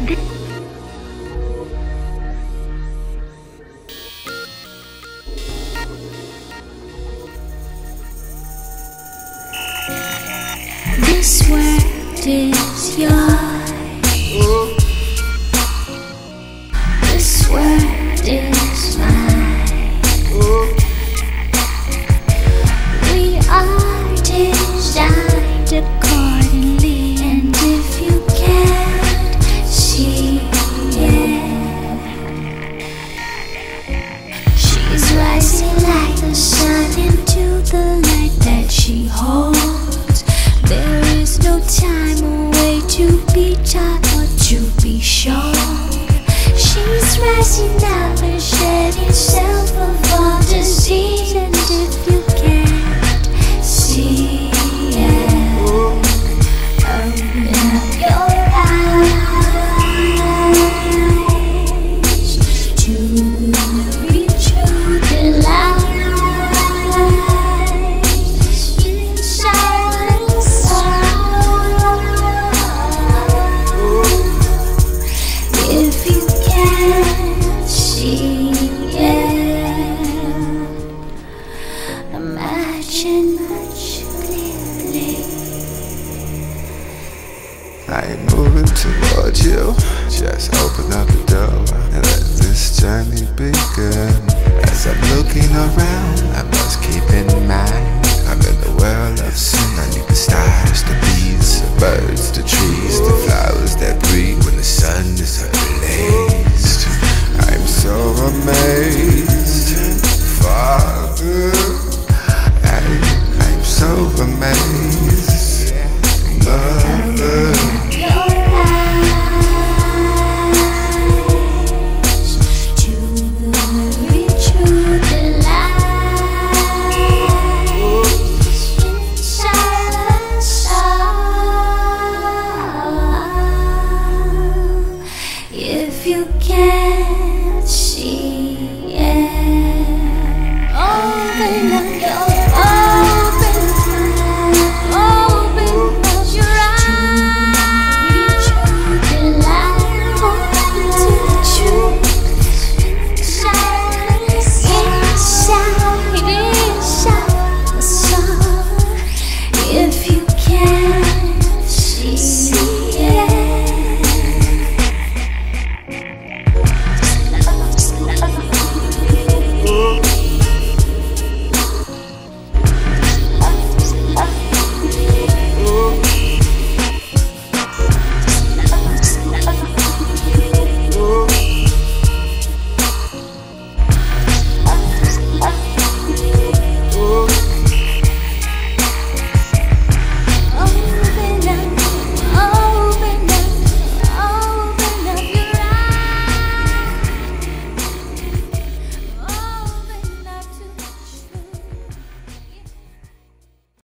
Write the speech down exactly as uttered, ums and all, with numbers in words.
This world is yours. This world is mine. We are designed accordingly, and if you can't see it, she's rising like the sun into the light that she holds. There is no time or way to be taught or to be shown. She's rising up and shedding self of all disease, and if you can't see it, open up your eyes to reach through the light. If you can't see it, imagine much clearly. I ain't moving towards you. Just open up the door and let this journey begin. As I'm looking around, I must keep in mind I'm in the world of sin. I need the stars, the bees, the birds, the trees, the flowers that breathe when the sun is ablaze. I'm so amazed, Father. I, I'm so amazed, Mother. If you can